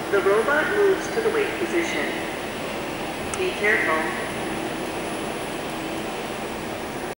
The robot moves to the wait position. Be careful.